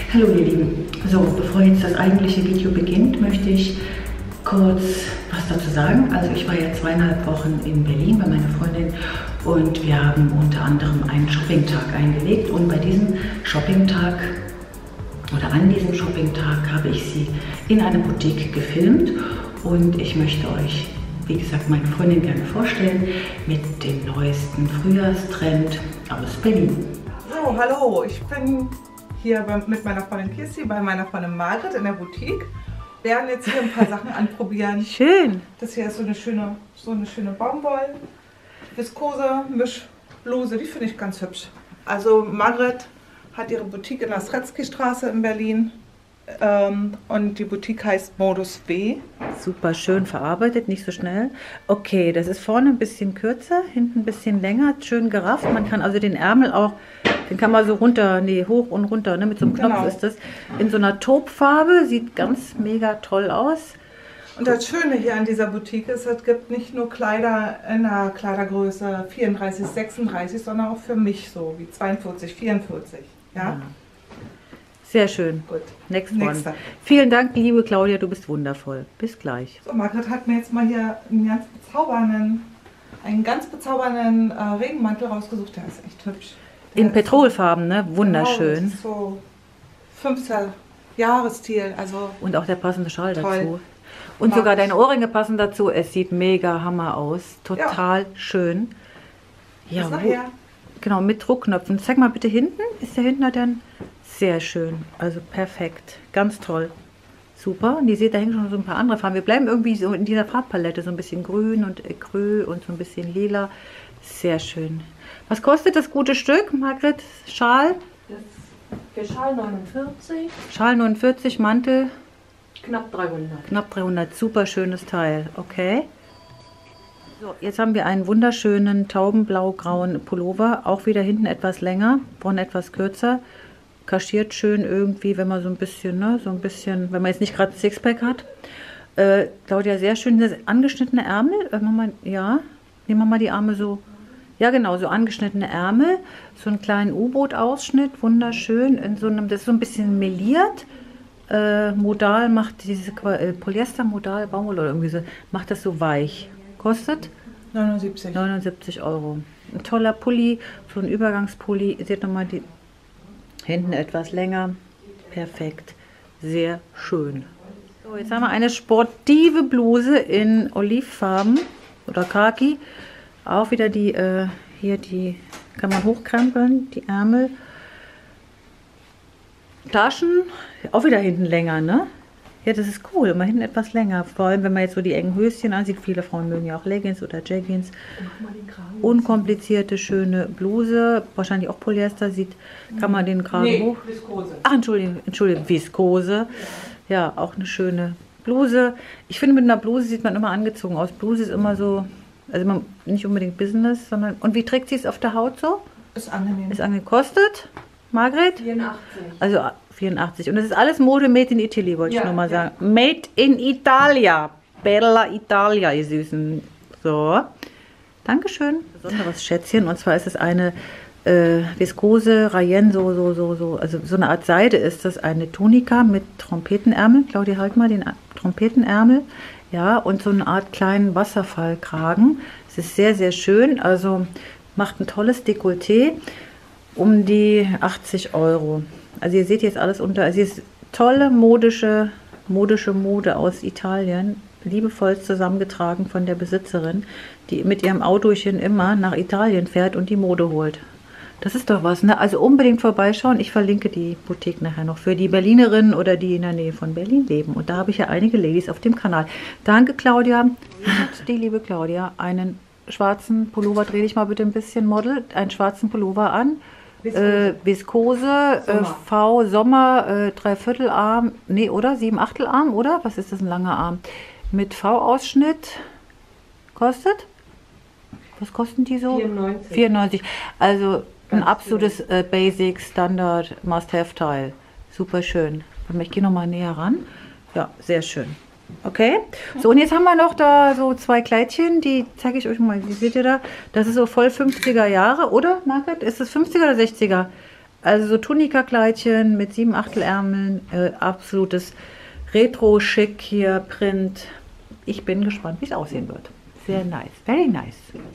Hallo ihr Lieben, so bevor jetzt das eigentliche Video beginnt, möchte ich kurz was dazu sagen. Also ich war ja 2,5 Wochen in Berlin bei meiner Freundin und wir haben unter anderem einen Shoppingtag eingelegt und bei diesem Shoppingtag oder an diesem Shoppingtag habe ich sie in einer Boutique gefilmt und ich möchte euch, wie gesagt, meine Freundin gerne vorstellen mit dem neuesten Frühjahrstrend aus Berlin. So, hallo, ich bin hier mit meiner Freundin Kirsti bei meiner Freundin Margret in der Boutique. Wir werden jetzt hier ein paar Sachen anprobieren. Schön. Das hier ist so eine schöne Baumwoll, Viskose, Mischbluse, die finde ich ganz hübsch. Also Margret hat ihre Boutique in der Sretzky-Straße in Berlin und die Boutique heißt Modus W. Super schön verarbeitet, nicht so schnell. Okay, das ist vorne ein bisschen kürzer, hinten ein bisschen länger, schön gerafft. Man kann also den Ärmel auch, den kann man so runter, nee, hoch und runter, ne, mit so einem Knopf ist das. In so einer Taubfarbe, sieht ganz mega toll aus. Und das Schöne hier an dieser Boutique ist, es gibt nicht nur Kleider in der Kleidergröße 34, 36, sondern auch für mich so, wie 42, 44. Ja? Sehr schön. Gut. Nächster. Vielen Dank, liebe Claudia, du bist wundervoll. Bis gleich. So, Margret hat mir jetzt mal hier einen ganz bezaubernden Regenmantel rausgesucht. Der ist echt hübsch. Der in Petrolfarben, ne? Wunderschön. Genau, so 5. Jahresstil. Also und auch der passende Schal toll. dazu. Und sogar deine Ohrringe passen dazu. Es sieht mega Hammer aus. Total schön. Ja, bis nachher. Genau, mit Druckknöpfen. Zeig mal bitte hinten. Ist der hinten dann? Sehr schön, also perfekt, ganz toll, super. Und ihr seht, da hängen schon so ein paar andere Farben. Wir bleiben irgendwie so in dieser Farbpalette, so ein bisschen grün und ecru und so ein bisschen lila. Sehr schön. Was kostet das gute Stück, Margret? Schal? Für Schal 49. Schal 49, Mantel? Knapp 300. Knapp 300, super schönes Teil, okay. So, jetzt haben wir einen wunderschönen taubenblau-grauen Pullover, auch wieder hinten etwas länger, vorne etwas kürzer. Kaschiert schön irgendwie, wenn man so ein bisschen, ne, wenn man jetzt nicht gerade ein Sixpack hat. Claudia, sehr schön, das angeschnittene Ärmel. Ja, nehmen wir mal die Arme so. Ja, genau, so angeschnittene Ärmel. So einen kleinen U-Boot-Ausschnitt, wunderschön. In so einem, das ist so ein bisschen meliert. Modal macht diese Polyester-Modal, Baumwolle oder irgendwie so, macht das so weich. Kostet? 79. 79 Euro. Ein toller Pulli, so ein Übergangspulli. Ihr seht nochmal die. Hinten etwas länger. Perfekt. Sehr schön. So, jetzt haben wir eine sportive Bluse in Olivfarben oder Khaki. Auch wieder die, hier die kann man hochkrempeln, die Ärmel. Taschen, auch wieder hinten länger, ne? Ja, das ist cool, immer hinten etwas länger. Vor allem, wenn man jetzt so die engen Höschen ansieht. Viele Frauen mögen ja auch Leggings oder Jeggings. Unkomplizierte, schöne Bluse. Wahrscheinlich auch Polyester. Kann man den Kragen hoch... Viskose. Ach, Entschuldigung, Viskose. Ja, auch eine schöne Bluse. Ich finde, mit einer Bluse sieht man immer angezogen aus. Bluse ist immer so... Also nicht unbedingt Business, sondern... Und wie trägt sie es auf der Haut so? Ist angenehm. Ist angekostet, Margret? 84. Also 84. Und das ist alles Mode made in Italy, wollte ich nur mal sagen. Made in Italia. Bella Italia, ihr Süßen. So. Dankeschön. Besonderes Schätzchen. Und zwar ist es eine Viskose Rayen, also so eine Art Seide ist das. Eine Tunika mit Trompetenärmel. Claudia, halt mal den Trompetenärmel. Ja, und so eine Art kleinen Wasserfallkragen. Es ist sehr, sehr schön. Also macht ein tolles Dekolleté. Um die 80 Euro. Also ihr seht jetzt alles unter, also es ist tolle modische Mode aus Italien, liebevoll zusammengetragen von der Besitzerin, die mit ihrem Autochen immer nach Italien fährt und die Mode holt. Das ist doch was, ne? Also unbedingt vorbeischauen. Ich verlinke die Boutique nachher noch für die Berlinerinnen oder die in der Nähe von Berlin leben. Und da habe ich ja einige Ladies auf dem Kanal. Danke, Claudia. Und die liebe Claudia, einen schwarzen Pullover, dreh dich mal bitte ein bisschen, Model, einen schwarzen Pullover an. Viskose, V, Sommer, 3/4 Arm, nee, oder? 7/8 Arm, oder? Was ist das, ein langer Arm? Mit V-Ausschnitt. Kostet? Was kosten die so? 94. 94. Also ein Ganz absolutes Basic, Standard, Must-Have-Teil. Super schön. Ich gehe noch mal näher ran. Ja, sehr schön. Okay, so und jetzt haben wir noch da so zwei Kleidchen, die zeige ich euch mal, wie seht ihr da? Das ist so voll 50er Jahre, oder Margret? Ist das 50er oder 60er? Also so Tunika-Kleidchen mit 7/8 Ärmeln, absolutes Retro-Schick hier, Print. Ich bin gespannt, wie es aussehen wird. Sehr nice, very nice.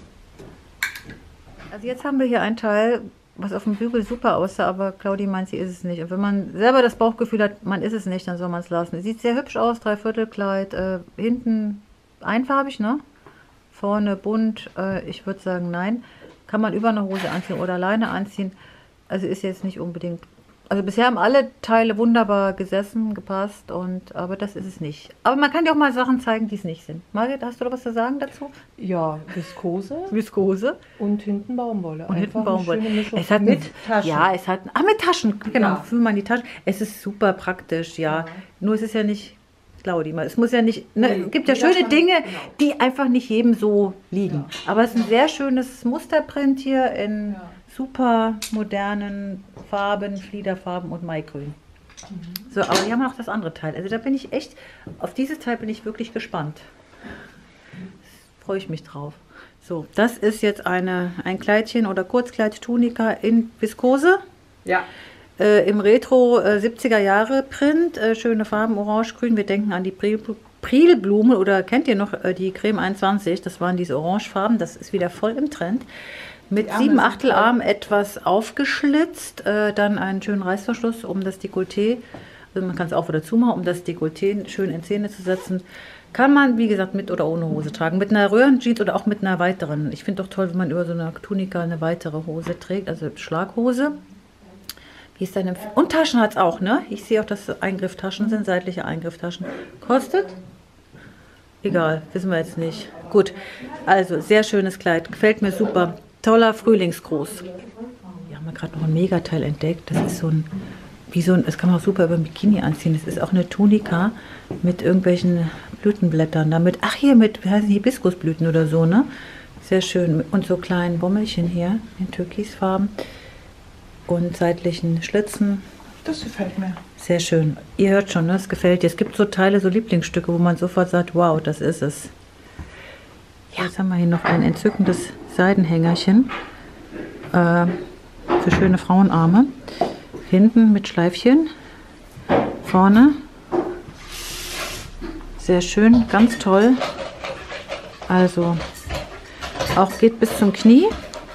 Also jetzt haben wir hier ein Teil, was auf dem Bügel super aussah, aber Claudi meint, sie ist es nicht. Und wenn man selber das Bauchgefühl hat, man ist es nicht, dann soll man es lassen. Es sieht sehr hübsch aus, 3/4 Kleid, hinten einfarbig, ne? Vorne bunt, ich würde sagen nein. Kann man über eine Hose anziehen oder alleine anziehen. Also ist jetzt nicht unbedingt... Also bisher haben alle Teile wunderbar gesessen, gepasst, aber das ist es nicht. Aber man kann dir auch mal Sachen zeigen, die es nicht sind. Margit, hast du noch was zu sagen dazu? Ja, Viskose. Viskose. Und hinten Baumwolle. Und hinten Baumwolle. Es hat mit Taschen. Ja, es hat... Ah, mit Taschen, genau. Ja. Fühl mal in die Taschen. Es ist super praktisch, ja. Nur es ist ja nicht... Claudi, es muss ja nicht... Ne, es gibt ja schöne Dinge, die einfach nicht jedem so liegen. Aber es ist ein sehr schönes Musterprint hier in super modernen Farben, Fliederfarben und Maigrün. So, aber hier haben wir noch das andere Teil. Also da bin ich echt... Auf dieses Teil bin ich wirklich gespannt. Freue ich mich drauf. So, das ist jetzt ein Kleidchen oder Kurzkleid Tunika in Viskose. Ja. Im Retro 70er Jahre Print. Schöne Farben, orange, grün. Wir denken an die Prilblumen oder kennt ihr noch die Creme 21? Das waren diese Orangefarben. Das ist wieder voll im Trend. Mit 7/8 Arm etwas aufgeschlitzt. Dann einen schönen Reißverschluss um das Dekolleté. Also man kann es auf- oder zumachen, um das Dekolleté schön in Szene zu setzen. Kann man, wie gesagt, mit oder ohne Hose tragen. Mit einer Röhrenjeans oder auch mit einer weiteren. Ich finde doch toll, wenn man über so eine Tunika eine weitere Hose trägt, also Schlaghose. Wie ist deine... Und Taschen hat es auch, ne? Ich sehe auch, dass Eingrifftaschen sind, seitliche Eingrifftaschen. Kostet? Egal, wissen wir jetzt nicht. Gut, also sehr schönes Kleid, gefällt mir super. Toller Frühlingsgruß. Wir haben ja gerade noch ein Megateil entdeckt. Das ist so ein... das kann man auch super über ein Bikini anziehen. Das ist auch eine Tunika mit irgendwelchen Blütenblättern. Damit, ach hier mit, wie heißen die, Hibiskusblüten oder so, ne? Sehr schön. Und so kleinen Bommelchen hier in Türkisfarben. Und seitlichen Schlitzen. Das gefällt mir. Sehr schön. Ihr hört schon, ne? Es gefällt dir. Es gibt so Teile, so Lieblingsstücke, wo man sofort sagt, wow, das ist es. Ja. Jetzt haben wir hier noch ein entzückendes Seidenhängerchen für schöne Frauenarme. Hinten mit Schleifchen, vorne, sehr schön, ganz toll, also auch geht bis zum Knie,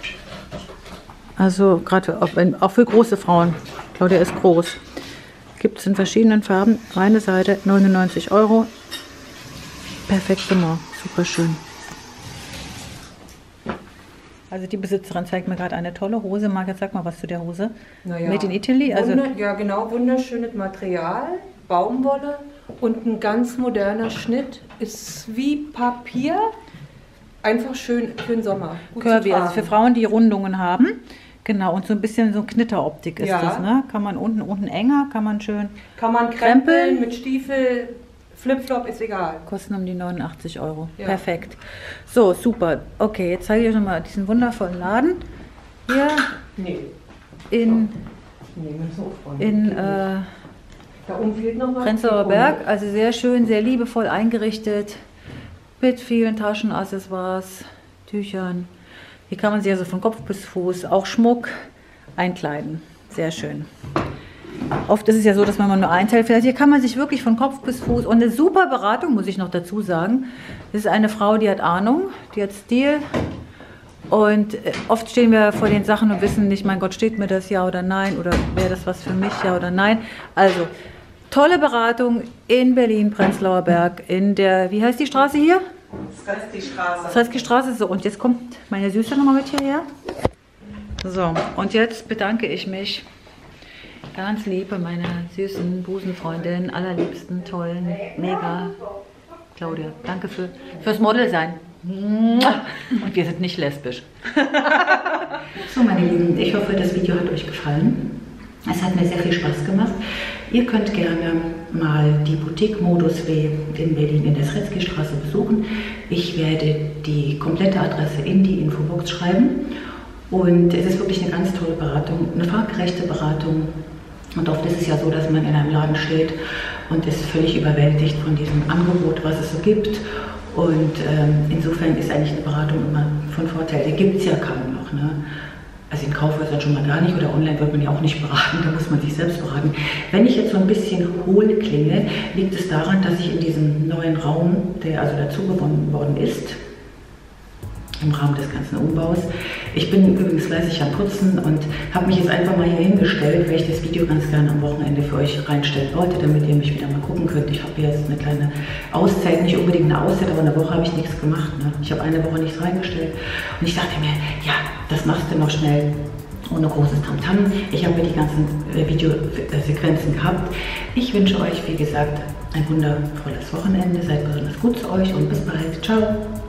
also gerade auch für große Frauen, Claudia ist groß, gibt es in verschiedenen Farben, reine Seide, 99 €, perfekt gemacht, super schön. Also die Besitzerin zeigt mir gerade eine tolle Hose. Margit, sag mal was zu der Hose. Naja, Made in Italy. Also ja, genau, wunderschönes Material, Baumwolle und ein ganz moderner Schnitt. Ist wie Papier, einfach schön für den Sommer. Gut Curvy, also für Frauen, die Rundungen haben. Genau, und so ein bisschen so Knitteroptik ist das. Ne? Kann man unten enger, kann man schön... Kann man krempeln mit Stiefel, Flipflop, ist egal. Kosten um die 89 €. Ja. Perfekt. So, super. Okay, jetzt zeige ich euch nochmal diesen wundervollen Laden. Hier in Da oben fehlt noch was. Prenzlauer Berg. Also sehr schön, sehr liebevoll eingerichtet. Mit vielen Taschen, Accessoires, Tüchern. Hier kann man sich also von Kopf bis Fuß, auch Schmuck, einkleiden. Sehr schön. Oft ist es ja so, dass man nur ein Teil fährt. Hier kann man sich wirklich von Kopf bis Fuß und eine super Beratung, muss ich noch dazu sagen. Das ist eine Frau, die hat Ahnung, die hat Stil. Und oft stehen wir vor den Sachen und wissen nicht, mein Gott, steht mir das ja oder nein? Oder wäre das was für mich, ja oder nein? Also, tolle Beratung in Berlin, Prenzlauer Berg, in der, wie heißt die Straße hier? Sredsky-Straße. Sredsky-Straße, so. Und jetzt kommt meine Süße nochmal mit hierher. So, und jetzt bedanke ich mich ganz lieb bei meiner süßen Busenfreundin, allerliebsten, tollen, mega Claudia. Danke fürs Model sein. Und wir sind nicht lesbisch. So, meine Lieben, ich hoffe, das Video hat euch gefallen. Es hat mir sehr viel Spaß gemacht. Ihr könnt gerne mal die Boutique Modus W in Berlin in der Sredsky-Straße besuchen. Ich werde die komplette Adresse in die Infobox schreiben. Und es ist wirklich eine ganz tolle Beratung, eine fachgerechte Beratung. Und oft ist es ja so, dass man in einem Laden steht und ist völlig überwältigt von diesem Angebot, was es so gibt. Und insofern ist eigentlich eine Beratung immer von Vorteil. Die gibt es ja kaum noch. Ne? Also in Kaufhäusern schon mal gar nicht oder online wird man ja auch nicht beraten, da muss man sich selbst beraten. Wenn ich jetzt so ein bisschen hohl klinge, liegt es daran, dass ich in diesem neuen Raum, der also dazu gewonnen worden ist, im Rahmen des ganzen Umbaus. Ich bin übrigens fleißig am Putzen und habe mich jetzt einfach mal hier hingestellt, weil ich das Video ganz gerne am Wochenende für euch reinstellen wollte, damit ihr mich wieder mal gucken könnt. Ich habe hier jetzt eine kleine Auszeit, nicht unbedingt eine Auszeit, aber eine Woche habe ich nichts gemacht. Ne? Ich habe eine Woche nichts reingestellt und ich dachte mir, ja, das machst du noch schnell ohne großes Tamtam. Ich habe die ganzen Videosequenzen gehabt. Ich wünsche euch, wie gesagt, ein wundervolles Wochenende. Seid besonders gut zu euch und bis bald. Ciao!